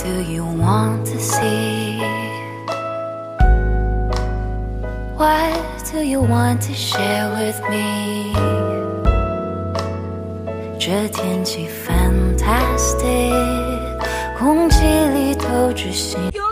do you want to see? What do you want to share with me? 这天气 fantastic， 空气里透着幸福。